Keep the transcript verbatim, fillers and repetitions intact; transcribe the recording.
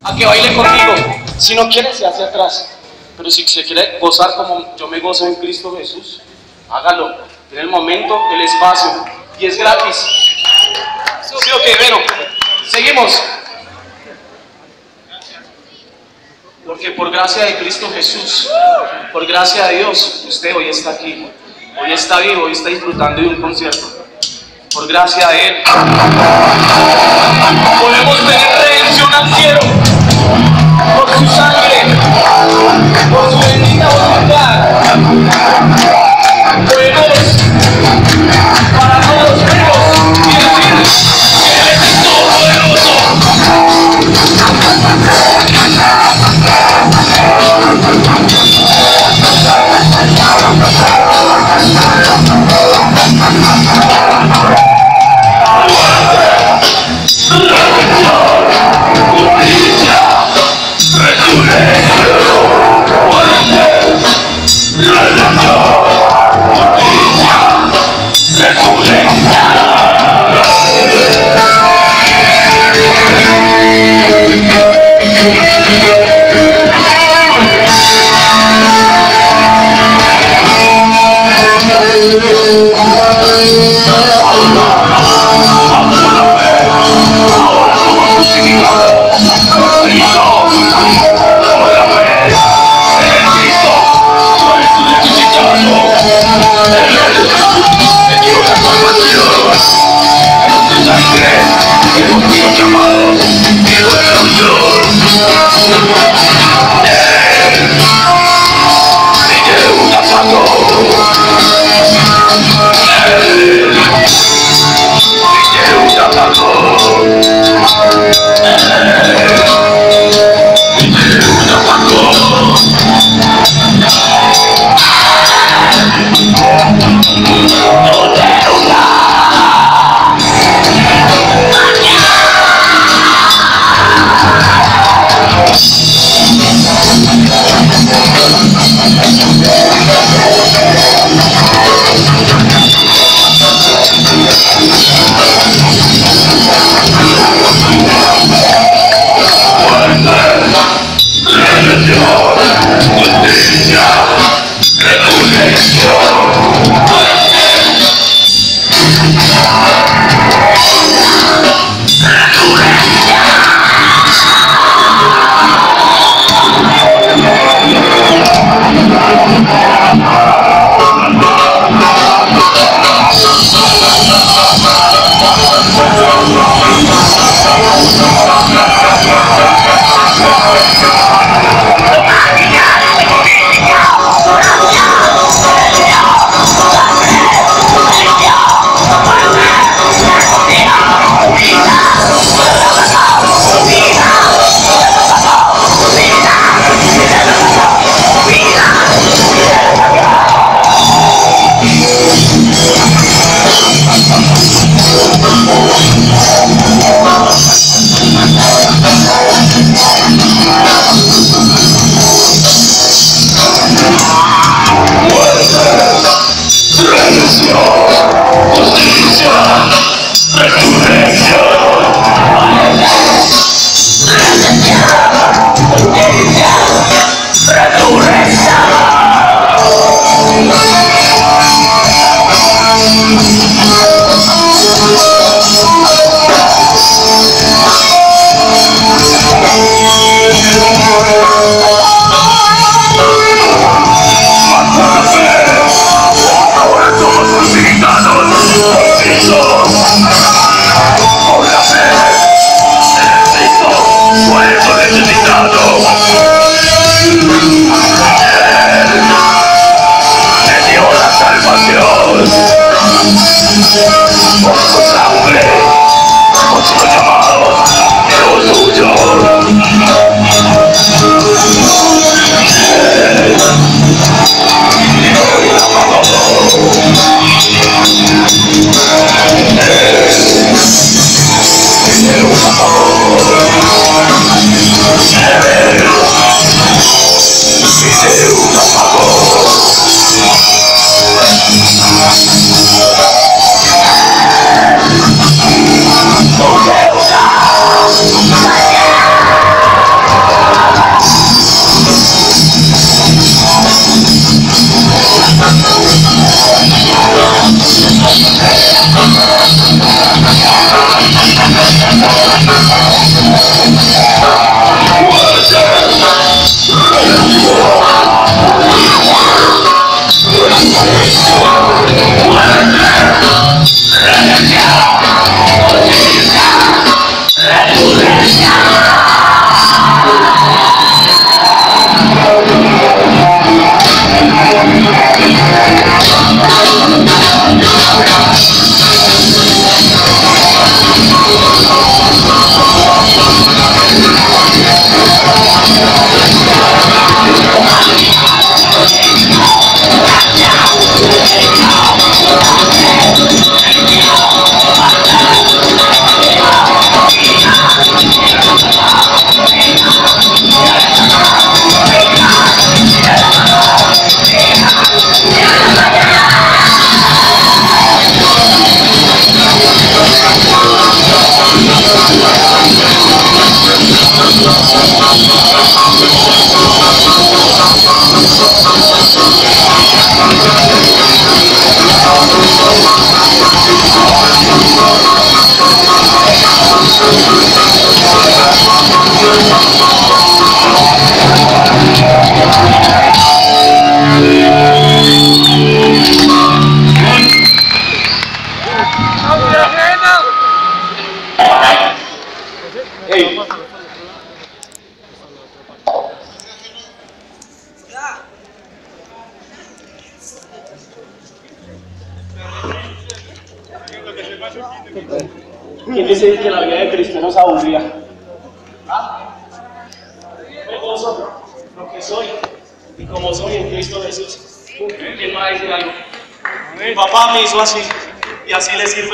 A que baile conmigo. Si no quiere, se hace atrás. Pero si se quiere gozar como yo me gozo en Cristo Jesús, hágalo. En el momento, el espacio. Y es gratis. ¿Sí o qué? Bueno, seguimos. Porque por gracia de Cristo Jesús, por gracia de Dios, usted hoy está aquí. Hoy está vivo, hoy está disfrutando de un concierto. Por gracia de Él. Podemos tener redención al cielo. Por su sangre. Por su bendita voluntad. Podemos para todos vivos y decir que Él es todopoderoso. Oh, Hey. ¿Quién dice que la vida de cristiano es aburrida? ¿Ah? Me gozo lo que soy y como soy en Cristo Jesús. ¿Quién me va a decir algo? Mi papá me hizo así y así le sirve.